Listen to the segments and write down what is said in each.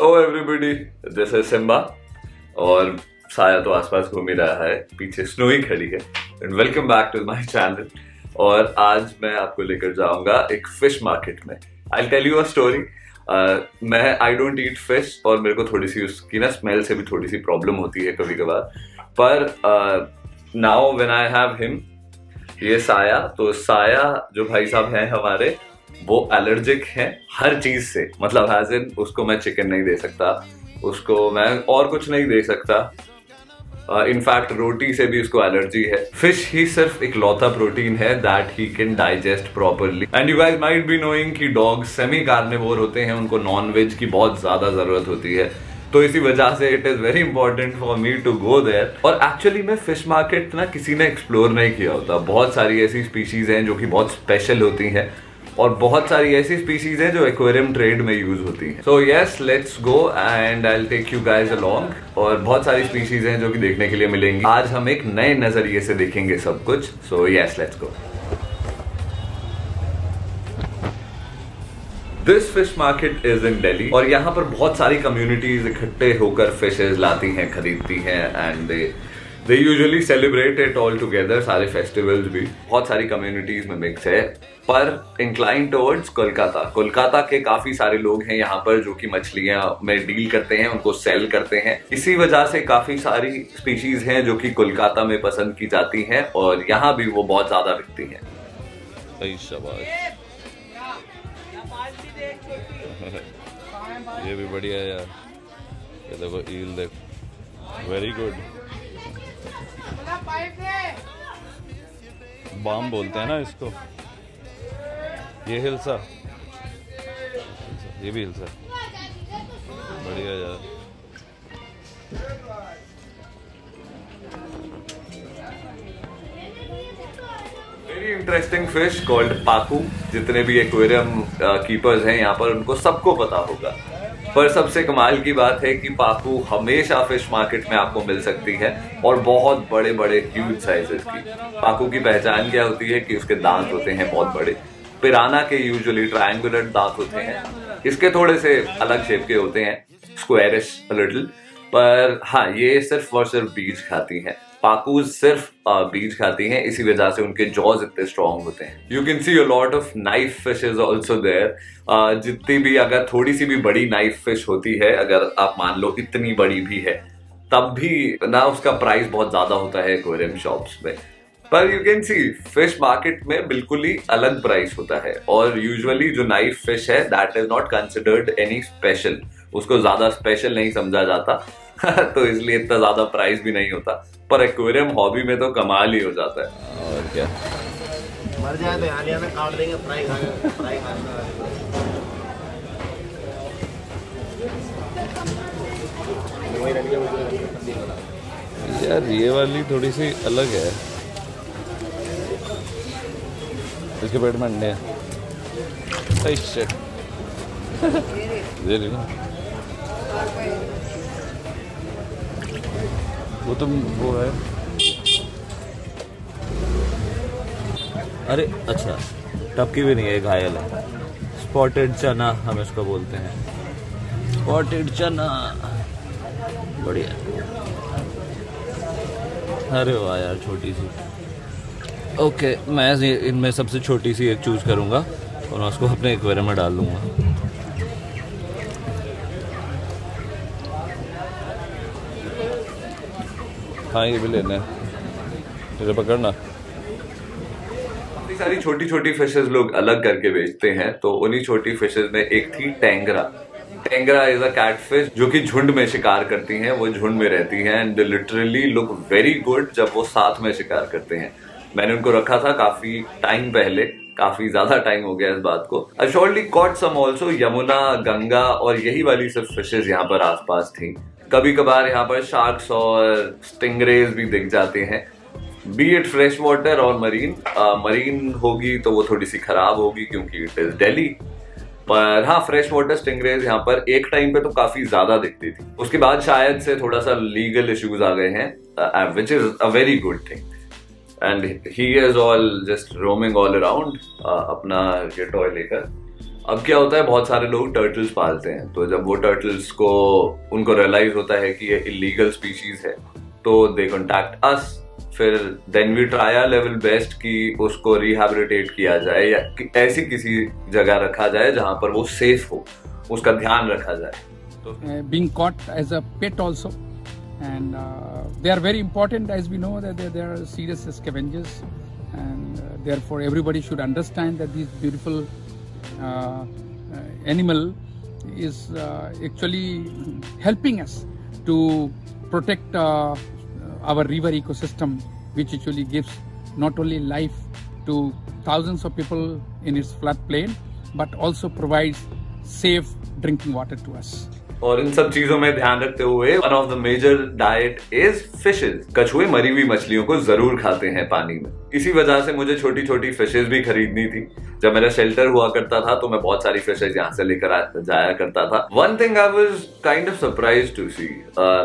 O everybody, this is Simba और साया तो आसपास घूम ही रहा है, पीछे स्नो ही खड़ी है। And welcome back to my channel. और आज मैं आपको लेकर जाऊंगा एक फिश मार्केट में। I tell you a story. मैं आई डोंट ईट फिश और मेरे को थोड़ी सी उसकी ना स्मेल से भी थोड़ी सी प्रॉब्लम होती है कभी कभार, पर now when I have him, ये साया, तो साया जो भाई साहब हैं हमारे, वो एलर्जिक हैं हर चीज से। मतलब एज इन उसको मैं चिकन नहीं दे सकता, उसको मैं और कुछ नहीं दे सकता, इनफैक्ट रोटी से भी उसको एलर्जी है। फिश ही सिर्फ एक लौता प्रोटीन है that he can digest properly. And you guys might be knowing कि डॉग्स सेमी कार्निवोर होते हैं, उनको नॉन वेज की बहुत ज्यादा जरूरत होती है। तो इसी वजह से it is very important for me to go there. और एक्चुअली में फिश मार्केट ना किसी ने एक्सप्लोर नहीं किया होता। बहुत सारी ऐसी स्पीशीज हैं जो कि बहुत स्पेशल होती हैं और बहुत सारी ऐसी स्पीशीज हैं जो एक्वेरियम ट्रेड में यूज होती हैं। So yes, let's go and I will take you guys along. और बहुत सारी स्पीशीज हैं जो कि देखने के लिए मिलेंगी। आज हम एक नए नजरिए से देखेंगे सब कुछ। So yes, let's go. This fish market is in Delhi और यहाँ पर बहुत सारी कम्युनिटीज इकट्ठे होकर फिशेज लाती हैं, खरीदती हैं and they usually celebrate it all together. सारे फेस्टिवल्स भी बहुत सारी कम्युनिटीज में मिक्स है, पर इंक्लाइन टुवर्ड्स कोलकाता। कोलकाता के काफी सारे लोग हैं यहाँ पर जो कि मछलियां में डील करते हैं, उनको सेल करते हैं। इसी वजह से काफी सारी स्पीशीज हैं जो कि कोलकाता में पसंद की जाती हैं और यहाँ भी वो बहुत ज्यादा बिकती हैं। ये भी बढ़िया है यार, ये देखो ईल, देखो वेरी गुड। बाम बोलते हैं ना इसको। ये हिल्सा, ये भी हिल्सा, बढ़िया यार। Very interesting fish called pacu. जितने भी एक्वेरियम कीपर्स हैं यहाँ पर, उनको सबको पता होगा। पर सबसे कमाल की बात है कि पाकू हमेशा फिश मार्केट में आपको मिल सकती है और बहुत बड़े बड़े ह्यूज साइजेस की। पाकू की पहचान क्या होती है कि उसके दांत होते हैं बहुत बड़े। पिराना के यूजुअली ट्रायंगुलर दांत होते हैं, इसके थोड़े से अलग शेप के होते हैं, स्क्वायरिश अ लिटिल। पर हाँ, ये सिर्फ और सिर्फ बीज खाती हैं। पाकूज सिर्फ बीज खाती हैं, इसी वजह से उनके जॉज इतने स्ट्रॉन्ग होते हैं। You can see a lot of knife fishes also there. जितनी भी, अगर थोड़ी सी भी बड़ी नाइफ फिश होती है, अगर आप मान लो इतनी बड़ी भी है, तब भी ना उसका प्राइस बहुत ज्यादा होता है एक्वेरियम शॉप्स में। पर you can see fish market में बिल्कुल ही अलग प्राइस होता है। और यूजुअली जो नाइफ फिश है that is not considered any special, उसको ज्यादा स्पेशल नहीं समझा जाता तो इसलिए इतना ज्यादा प्राइस भी नहीं होता। पर एक्वेरियम हॉबी में तो कमाल ही हो जाता है। और क्या, मर जाए तो यहाँ में काट देंगे, फ्राई यार ये वाली थोड़ी सी अलग है, इसके पेट में अंडे हैं। ये ना वो तो वो है। अरे अच्छा, टपकी भी नहीं है, घायल है। स्पॉटेड चना हम इसको बोलते हैं, स्पॉटेड चना, बढ़िया। अरे वाह यार, छोटी सी। ओके, मैं इनमें सबसे छोटी सी एक चूज करूंगा और मैं उसको अपने एक्वेरियम में डाल दूंगा। हाँ, ये भी लेना है, तेरे पकड़ना। काफी सारी छोटी छोटी फिशेज लोग अलग करके बेचते हैं, तो उन्हीं छोटी फिशेज में एक थी टेंगरा। टेंगरा इज अ कैटफिश जो कि झुंड में शिकार करती हैं। वो झुंड में रहती हैं and literally look very good जब वो साथ में शिकार करते हैं। मैंने उनको रखा था काफी टाइम पहले, काफी ज्यादा टाइम हो गया इस बात को। I surely caught some also. Yamuna, Ganga और यही वाली सब फिशेज यहाँ पर आसपास थी। कभी कभार यहाँ पर शार्क्स और स्टिंगरेज भी दिख जाते हैं, बी इट फ्रेश वाटर और मरीन। मरीन होगी तो वो थोड़ी सी खराब होगी क्योंकि इट इज दिल्ली। पर हाँ, फ्रेश वाटर स्टिंगरेज यहाँ पर एक टाइम पे तो काफी ज्यादा दिखती थी। उसके बाद शायद से थोड़ा सा लीगल इश्यूज आ गए हैं, which is a very good thing. And he is all just roaming all around अपना ये टॉय लेकर। अब क्या होता है, बहुत सारे लोग टर्टल्स पालते हैं, तो जब वो टर्टल्स को उनको रियलाइज होता है कि ये इलीगल स्पीशीज है तो दे कॉन्टैक्ट अस, फिर then we try our level best कि उसको रिहैबिलिटेट किया जाए या ऐसी किसी जगह रखा जाए जहां पर वो सेफ हो, उसका ध्यान रखा जाए। Being caught as a pet also, and they are very important, as we know that they are serious scavengers, and therefore everybody should understand that this beautiful animal is actually helping us to protect our river ecosystem, which actually gives not only life to thousands of people in its floodplain, but also provides safe drinking water to us. और इन सब चीजों में ध्यान रखते हुए one of the major diet is fishes. कछुए मरी हुई मछलियों को जरूर खाते हैं पानी में। इसी वजह से मुझे छोटी छोटी फिशेज भी खरीदनी थी। जब मेरा शेल्टर हुआ करता था तो मैं बहुत सारी फिशेज यहाँ से लेकर जाया करता था। One thing I was kind of surprised to see,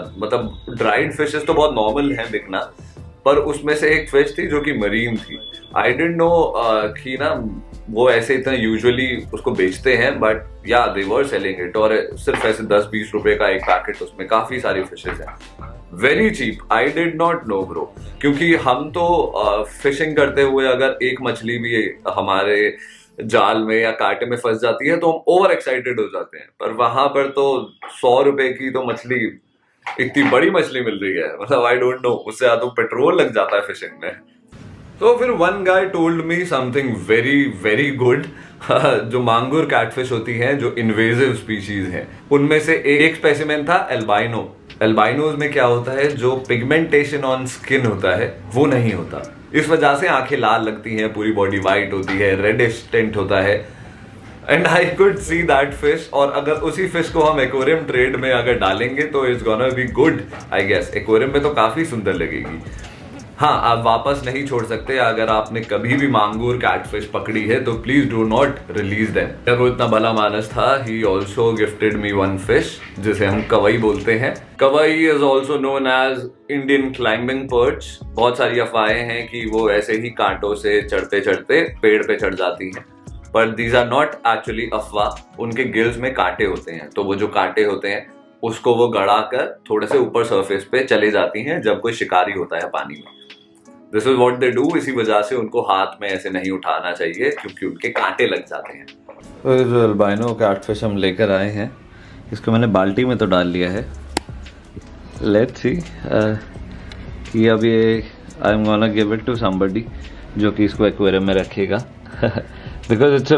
मतलब ड्राइड फिशेज तो बहुत नॉर्मल है बिकना, पर उसमें से एक फिश थी जो कि मरीन थी। आई डिडंट नो कि ना वो ऐसे इतना यूजुअली उसको बेचते हैं, बट या दे वर सेलिंग इट, और सिर्फ ऐसे 10-20 रुपए का एक पैकेट, उसमें काफी सारी फिशेज हैं, very cheap. I did not know bro, क्योंकि हम तो फिशिंग करते हुए अगर एक मछली भी हमारे जाल में या कांटे में फंस जाती है तो हम ओवर एक्साइटेड हो जाते हैं, पर वहां पर तो 100 रुपए की तो मछली, इतनी बड़ी मछली मिल रही है, मतलब आई डोंट नो, उससे या तो पेट्रोल लग जाता है फिशिंग में। तो फिर one guy told me something very very good. जो मांगुर कैटफिश होती हैं, जो इन्वेजिव स्पीशीज हैं, उनमें से एक स्पेसिमेन था एल्बाइनो। एल्बाइनोज में क्या होता है, जो पिगमेंटेशन ऑन स्किन होता है वो नहीं होता, इस वजह से आंखें लाल लगती हैं, पूरी बॉडी वाइट होती है, रेडिश टिंट होता है, and I could see that fish. और अगर उसी फिश को हम एक्वेरियम ट्रेड में अगर डालेंगे तो it's gonna be good, I guess. Aquarium में तो काफी सुंदर लगेगी। हाँ, आप वापस नहीं छोड़ सकते। अगर आपने कभी भी मांगूर कैटफिश पकड़ी है तो please do not release them. वो इतना भला मानस था, he also gifted me one fish जिसे हम कवई बोलते हैं। कवई is also known as Indian climbing perch. बहुत सारी अफवाहें हैं कि वो ऐसे ही कांटों से चढ़ते चढ़ते पेड़ पे चढ़ जाती हैं, पर दीज आर नॉट एक्चुअली अफवाह। उनके गिल्स में कांटे होते हैं, तो वो जो कांटे होते हैं उसको वो गड़ा कर थोड़े से ऊपर सरफेस पे चले जाती हैं जब कोई शिकारी होता है पानी में। This is what they do. इसी वजह से उनको हाथ में ऐसे नहीं उठाना चाहिए क्योंकि उनके कांटे लग जाते हैं। तो जो अल्बाइनो कैटफिश हम लेकर आए हैं, इसको मैंने बाल्टी में तो डाल लिया है। लेट्स सी कि अब ये I am gonna give it to somebody जो कि इसको एक्वेरियम में रखेगा, because it's a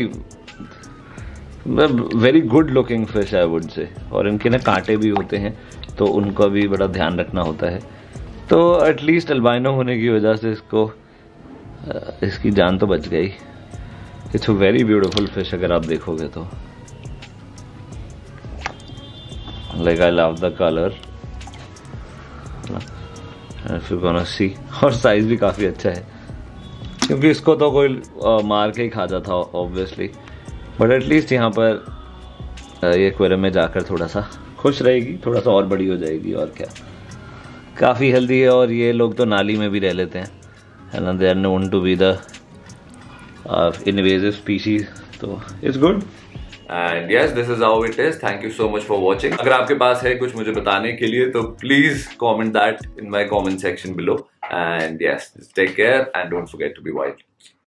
very good looking fish I would say. और इनके ना कांटे भी होते हैं तो उनका भी बड़ा ध्यान रखना होता है। तो एटलीस्ट अल्बाइनो होने की वजह से इसकी जान तो बच गई। It's a very beautiful fish अगर आप देखोगे तो, like I love the colour, if you gonna see. और साइज भी काफी अच्छा है, क्योंकि इसको तो कोई मार के ही खा जाता ऑब्वियसली, बट एटलीस्ट यहाँ पर ये एक्वेरियम में जाकर थोड़ा सा खुश रहेगी, थोड़ा सा और बड़ी हो जाएगी। और क्या, काफ़ी हेल्दी है। और ये लोग तो नाली में भी रह लेते हैं, है ना, they are known to be the invasive species, तो it's good. And yes, this is how it is. Thank you so much for watching. अगर आपके पास है कुछ मुझे बताने के लिए तो please comment that in my comment section below. And yes, take care and don't forget to be wild.